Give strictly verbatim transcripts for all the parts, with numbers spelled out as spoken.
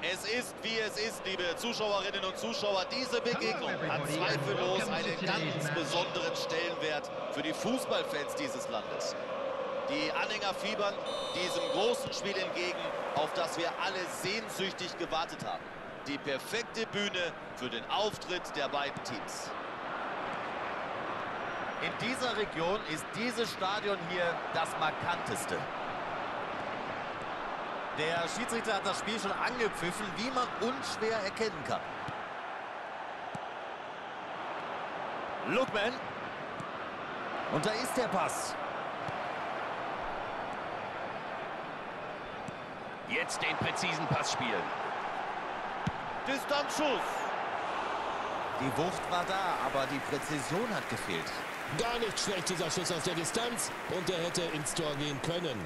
Es ist, wie es ist, liebe Zuschauerinnen und Zuschauer. Diese Begegnung hat zweifellos einen ganz besonderen Stellenwert für die Fußballfans dieses Landes. Die Anhänger fiebern diesem großen Spiel entgegen, auf das wir alle sehnsüchtig gewartet haben. Die perfekte Bühne für den Auftritt der beiden Teams. In dieser Region ist dieses Stadion hier das markanteste. Der Schiedsrichter hat das Spiel schon angepfiffen, wie man unschwer erkennen kann. Lookman. Und da ist der Pass. Jetzt den präzisen Pass spielen. Distanzschuss. Die Wucht war da, aber die Präzision hat gefehlt. Gar nicht schlecht, dieser Schuss aus der Distanz. Und er hätte ins Tor gehen können.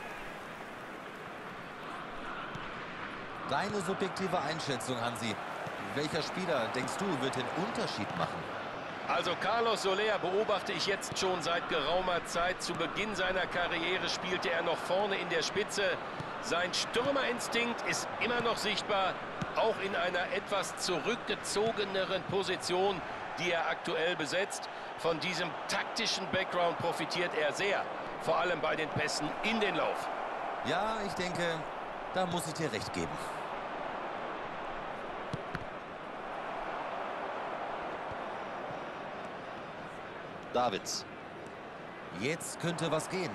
Deine subjektive Einschätzung, Hansi. Welcher Spieler, denkst du, wird den Unterschied machen? Also Carlos Soler beobachte ich jetzt schon seit geraumer Zeit. Zu Beginn seiner Karriere spielte er noch vorne in der Spitze. Sein Stürmerinstinkt ist immer noch sichtbar, auch in einer etwas zurückgezogeneren Position, die er aktuell besetzt. Von diesem taktischen Background profitiert er sehr, vor allem bei den Pässen in den Lauf. Ja, ich denke, da muss ich dir recht geben. Davids. Jetzt könnte was gehen.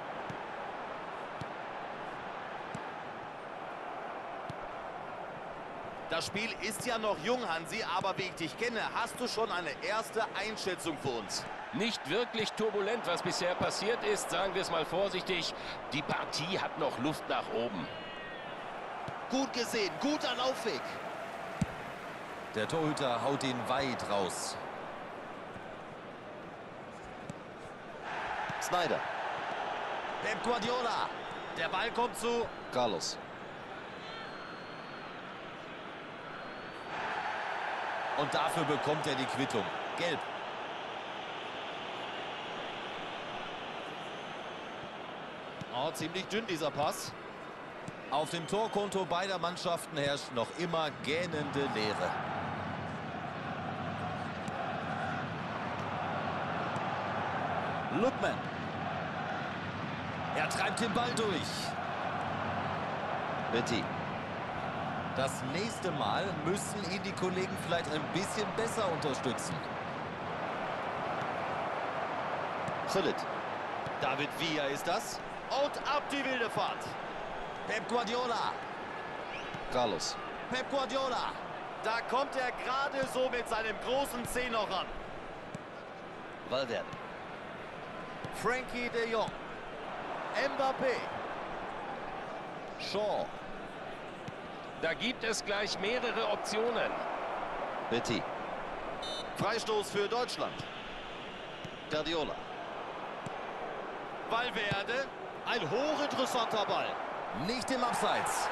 Das Spiel ist ja noch jung, Hansi, aber wie ich dich kenne, hast du schon eine erste Einschätzung für uns. Nicht wirklich turbulent, was bisher passiert ist, sagen wir es mal vorsichtig. Die Partie hat noch Luft nach oben. Gut gesehen, guter Laufweg. Der Torhüter haut ihn weit raus. Sneijder. Pep Guardiola. Der Ball kommt zu Carlos. Und dafür bekommt er die Quittung. Gelb. Oh, ziemlich dünn dieser Pass. Auf dem Torkonto beider Mannschaften herrscht noch immer gähnende Leere. Lookman. Er treibt den Ball durch. Betty. Das nächste Mal müssen ihn die Kollegen vielleicht ein bisschen besser unterstützen. Gullit. David Villa ist das. Und ab die wilde Fahrt. Pep Guardiola. Carlos. Pep Guardiola. Da kommt er gerade so mit seinem großen Zeh noch ran. Valverde. Frankie de Jong. Mbappé. Shaw. Da gibt es gleich mehrere Optionen. Betty. Freistoß für Deutschland. Guardiola. Valverde. Ein hochinteressanter Ball. Nicht im Abseits.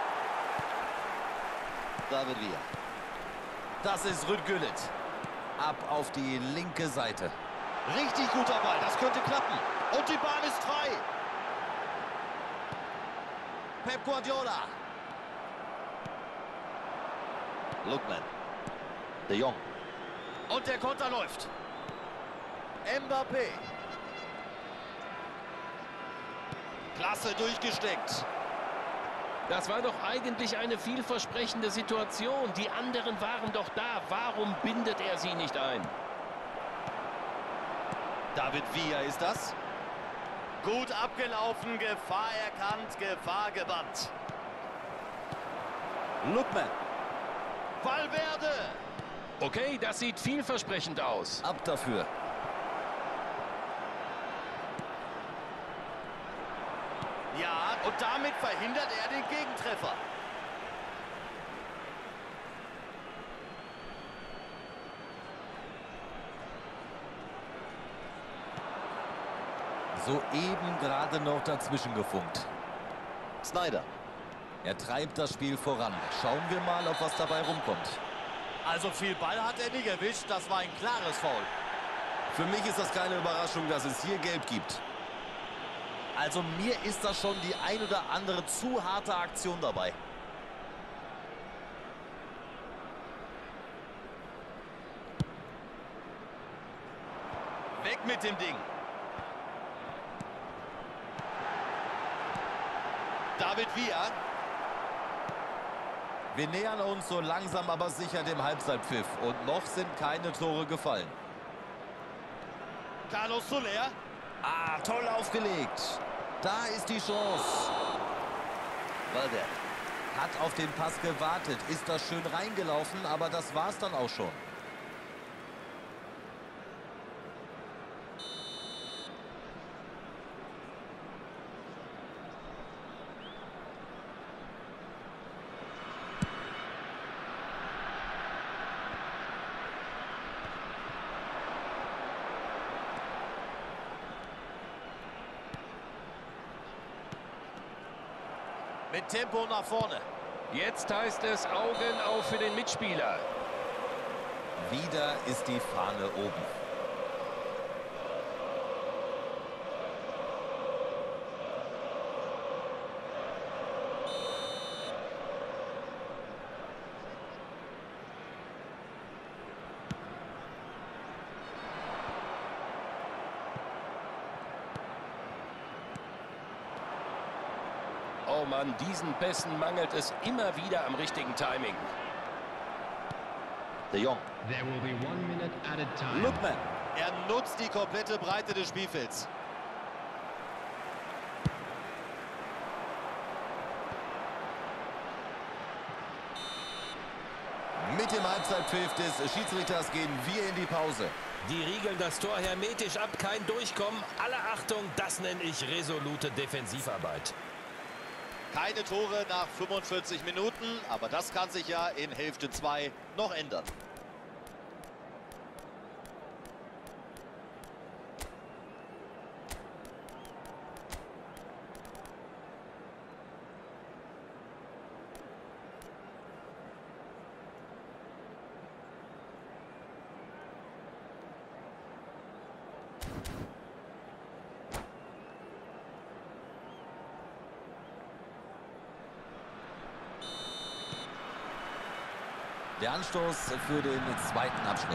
David Villa. Das ist Ruud Gullit. Ab auf die linke Seite. Richtig guter Ball, das könnte klappen. Und die Bahn ist frei. Pep Guardiola. Lookman. De Jong. Und der Konter läuft. Mbappé. Klasse durchgesteckt. Das war doch eigentlich eine vielversprechende Situation. Die anderen waren doch da. Warum bindet er sie nicht ein? David Villa ist das. Gut abgelaufen, Gefahr erkannt, Gefahr gebannt. Lookman. Valverde. Okay, das sieht vielversprechend aus. Ab dafür. Ja, und damit verhindert er den Gegentreffer. Soeben gerade noch dazwischen gefunkt. Sneijder. Er treibt das Spiel voran. Schauen wir mal, ob was dabei rumkommt. Also viel Ball hat er nicht erwischt. Das war ein klares Foul. Für mich ist das keine Überraschung, dass es hier Gelb gibt. Also mir ist das schon die ein oder andere zu harte Aktion dabei. mit dem Ding. David Villa. Wir nähern uns so langsam aber sicher dem Halbzeitpfiff. Und noch sind keine Tore gefallen. Carlos Soler. Ah, toll aufgelegt. Da ist die Chance. Valverde hat auf den Pass gewartet. Ist das schön reingelaufen, aber das war's dann auch schon. Mit Tempo nach vorne. Jetzt heißt es Augen auf für den Mitspieler. Wieder ist die Fahne oben. Oh Mann, diesen Pässen mangelt es immer wieder am richtigen Timing. De Jong. There will be one minute at a time. Lookman. Er nutzt die komplette Breite des Spielfelds. Mit dem Halbzeitpfiff des Schiedsrichters gehen wir in die Pause. Die riegeln das Tor hermetisch ab, kein Durchkommen. Alle Achtung, das nenne ich resolute Defensivarbeit. Keine Tore nach fünfundvierzig Minuten, aber das kann sich ja in Hälfte zwei noch ändern. Der Anstoß für den zweiten Abschnitt.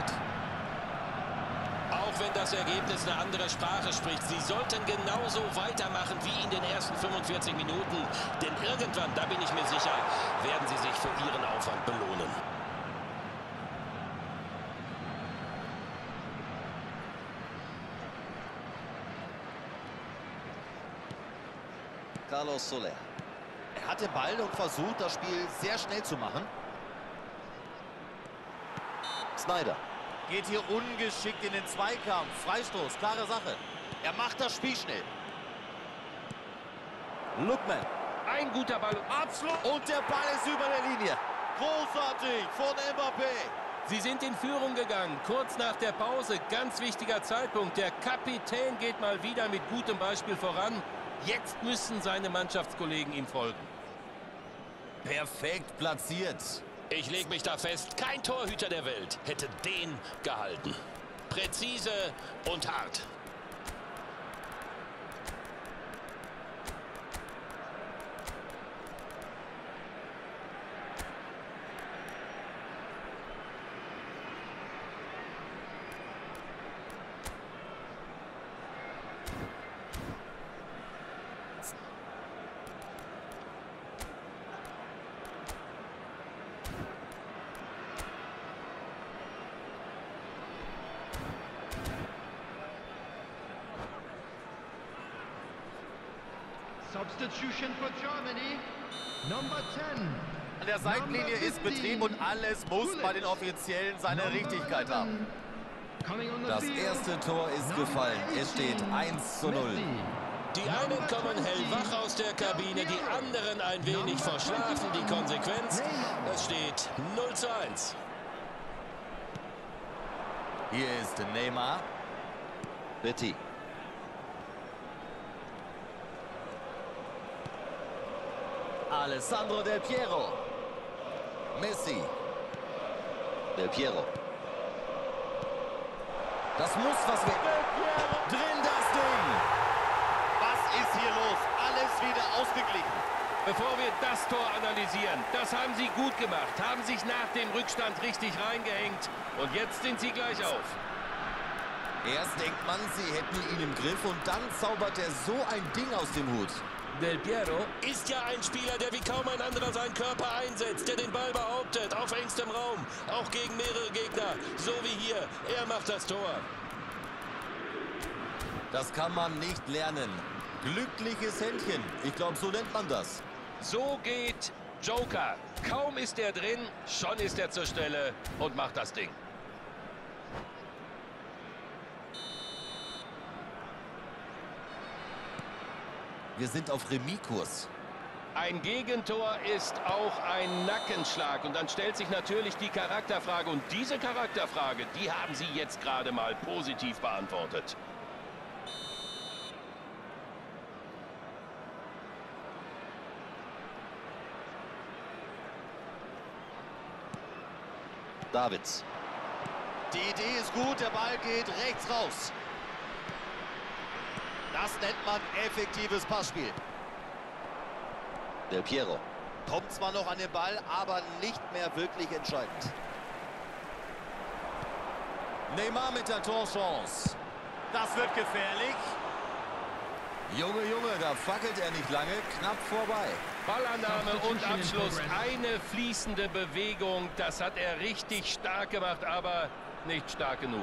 Auch wenn das Ergebnis eine andere Sprache spricht, sie sollten genauso weitermachen wie in den ersten fünfundvierzig Minuten. Denn irgendwann, da bin ich mir sicher, werden sie sich für ihren Aufwand belohnen. Carlos Soler. Er hat den Ball und versucht, das Spiel sehr schnell zu machen. Sneijder geht hier ungeschickt in den Zweikampf. Freistoß, klare Sache. Er macht das Spiel schnell. Lookman. Ein guter Ball. Abschluss. Und der Ball ist über der Linie. Großartig von Mbappé. Sie sind in Führung gegangen. Kurz nach der Pause. Ganz wichtiger Zeitpunkt. Der Kapitän geht mal wieder mit gutem Beispiel voran. Jetzt müssen seine Mannschaftskollegen ihm folgen. Perfekt platziert. Ich lege mich da fest, kein Torhüter der Welt hätte den gehalten. Präzise und hart. Substitution for Germany. Number ten. An der Seitenlinie ist Betrieb und alles muss bei den Offiziellen seine Richtigkeit haben. Das erste Tor ist gefallen. Es steht eins zu null. Die einen kommen hellwach aus der Kabine, die anderen ein wenig verschlafen. Die Konsequenz, es steht null zu eins. Hier ist Neymar. Betty. Alessandro Del Piero. Messi. Del Piero. Das muss was werden. Drin das Ding. Was ist hier los? Alles wieder ausgeglichen. Bevor wir das Tor analysieren, das haben sie gut gemacht, haben sich nach dem Rückstand richtig reingehängt und jetzt sind sie gleich auf. Erst denkt man, sie hätten ihn im Griff und dann zaubert er so ein Ding aus dem Hut. Del Piero ist ja ein Spieler, der wie kaum ein anderer seinen Körper einsetzt, der den Ball behauptet, auf engstem Raum, auch gegen mehrere Gegner, so wie hier. Er macht das Tor. Das kann man nicht lernen. Glückliches Händchen. Ich glaube, so nennt man das. So geht Joker. Kaum ist er drin, schon ist er zur Stelle und macht das Ding. Wir sind auf Remis-Kurs. Ein Gegentor ist auch ein Nackenschlag. Und dann stellt sich natürlich die Charakterfrage. Und diese Charakterfrage, die haben Sie jetzt gerade mal positiv beantwortet. Davids. Die Idee ist gut, der Ball geht rechts raus. Das nennt man effektives Passspiel. Del Piero kommt zwar noch an den Ball, aber nicht mehr wirklich entscheidend. Neymar mit der Torchance. Das wird gefährlich. Junge, Junge, da fackelt er nicht lange, knapp vorbei. Ballannahme und Abschluss, eine fließende Bewegung. Das hat er richtig stark gemacht, aber nicht stark genug.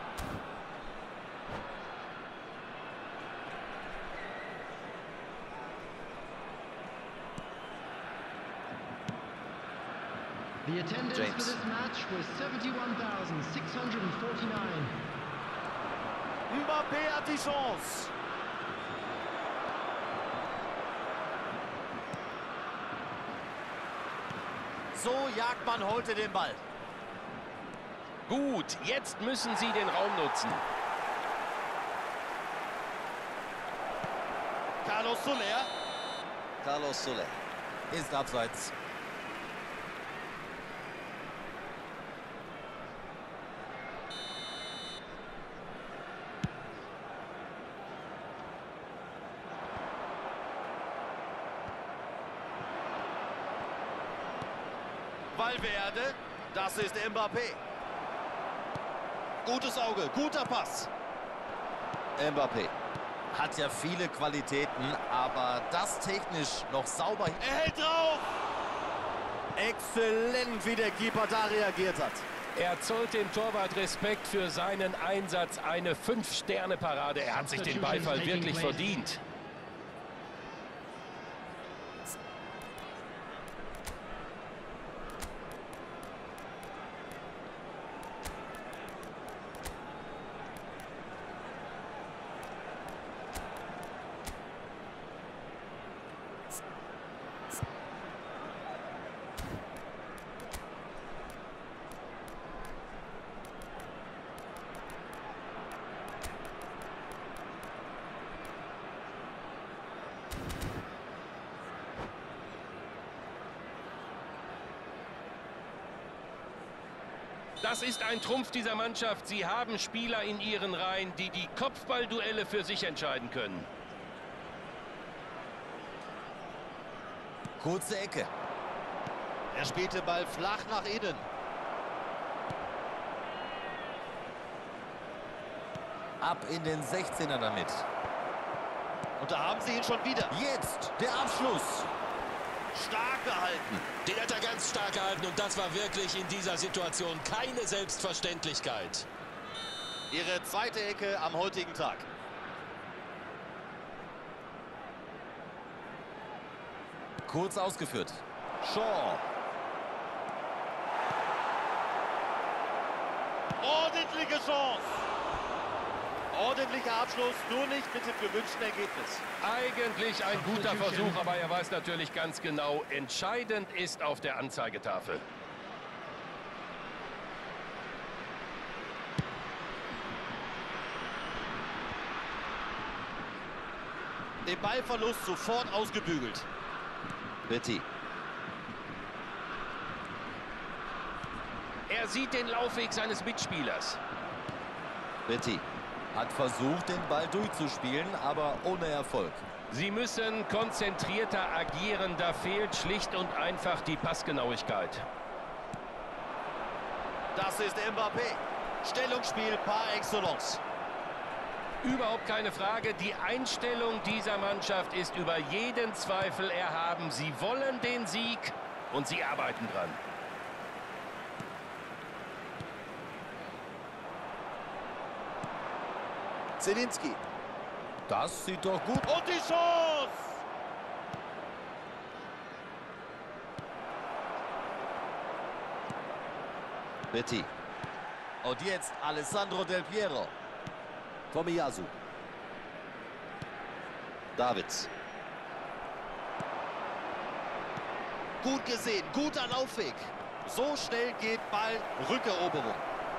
The attendance James. for this match was seventy-one thousand six hundred forty-nine. Mbappé hat die Chance. So jagt man heute den Ball. Gut, jetzt müssen Sie den Raum nutzen. Carlos Soler. Carlos Soler ist abseits. Valverde, das ist Mbappé. Gutes Auge, guter Pass. Mbappé hat ja viele Qualitäten, aber das technisch noch sauber. Er hält drauf! Exzellent, wie der Keeper da reagiert hat. Er zollt dem Torwart Respekt für seinen Einsatz. Eine Fünf-Sterne-Parade. Er hat sich den Beifall wirklich verdient. Das ist ein Trumpf dieser Mannschaft. Sie haben Spieler in ihren Reihen, die die Kopfballduelle für sich entscheiden können. Kurze Ecke. Er spielt den Ball flach nach innen. Ab in den sechzehner damit. Und da haben sie ihn schon wieder. Jetzt der Abschluss. Stark gehalten. Den hat er ganz stark gehalten und das war wirklich in dieser Situation keine Selbstverständlichkeit. Ihre zweite Ecke am heutigen Tag. Kurz ausgeführt. Shaw. Ordentliche Chance. Ordentlicher Abschluss, nur nicht mit dem gewünschten Ergebnis. Eigentlich ein guter Versuch, aber er weiß natürlich ganz genau, entscheidend ist auf der Anzeigetafel. Den Ballverlust sofort ausgebügelt. Betty. Er sieht den Laufweg seines Mitspielers. Betty hat versucht, den Ball durchzuspielen, aber ohne Erfolg. Sie müssen konzentrierter agieren, da fehlt schlicht und einfach die Passgenauigkeit. Das ist Mbappé. Stellungsspiel par excellence. Überhaupt keine Frage. Die Einstellung dieser Mannschaft ist über jeden Zweifel erhaben. Sie wollen den Sieg und sie arbeiten dran. Zielinski. Das sieht doch gut. Und die Chance! Betty. Und jetzt Alessandro Del Piero. Tomiyasu. Davids. Gut gesehen, guter Laufweg. So schnell geht Ball, Rückeroberung.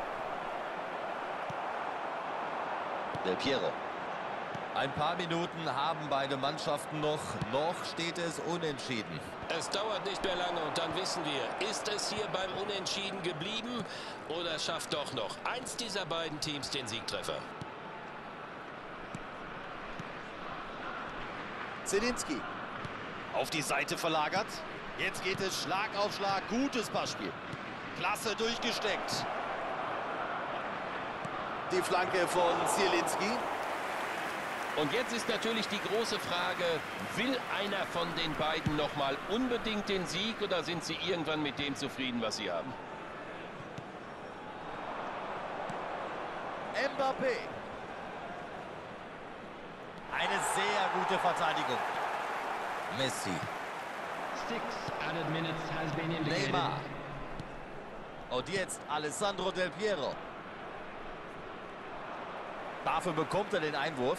Del Piero. Ein paar Minuten haben beide Mannschaften noch. Noch steht es unentschieden. Es dauert nicht mehr lange und dann wissen wir, ist es hier beim Unentschieden geblieben oder schafft doch noch eins dieser beiden Teams den Siegtreffer? Zielinski. Auf die Seite verlagert. Jetzt geht es Schlag auf Schlag. Gutes Passspiel. Klasse durchgesteckt. Die Flanke von Zielinski. Und jetzt ist natürlich die große Frage, will einer von den beiden noch mal unbedingt den Sieg oder sind sie irgendwann mit dem zufrieden, was sie haben? Mbappé. Eine sehr gute Verteidigung. Messi. Six added minutes has been indicated. Neymar. Und jetzt Alessandro Del Piero. Dafür bekommt er den Einwurf.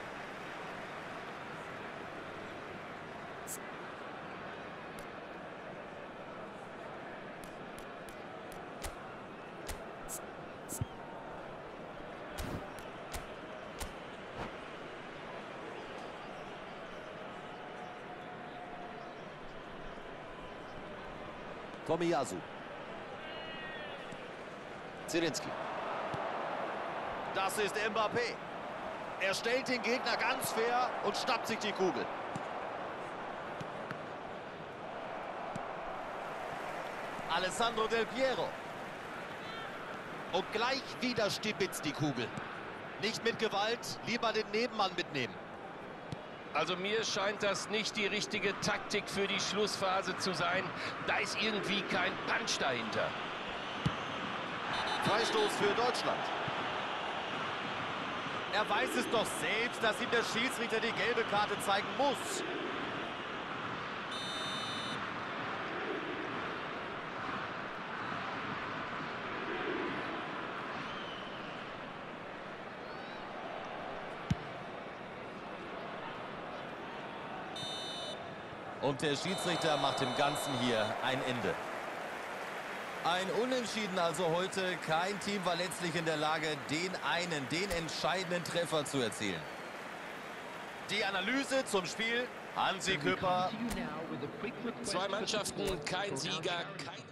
Tomiyasu. Zielinski. Das ist Mbappé. Er stellt den Gegner ganz fair und schnappt sich die Kugel. Alessandro Del Piero. Und gleich wieder stibitzt die Kugel. Nicht mit Gewalt, lieber den Nebenmann mitnehmen. Also mir scheint das nicht die richtige Taktik für die Schlussphase zu sein. Da ist irgendwie kein Punch dahinter. Freistoß für Deutschland. Er weiß es doch selbst, dass ihm der Schiedsrichter die gelbe Karte zeigen muss. Und der Schiedsrichter macht dem Ganzen hier ein Ende. Ein Unentschieden also heute. Kein Team war letztlich in der Lage, den einen, den entscheidenden Treffer zu erzielen. Die Analyse zum Spiel, Hansi Küpper. Zwei Mannschaften, kein Sieger, kein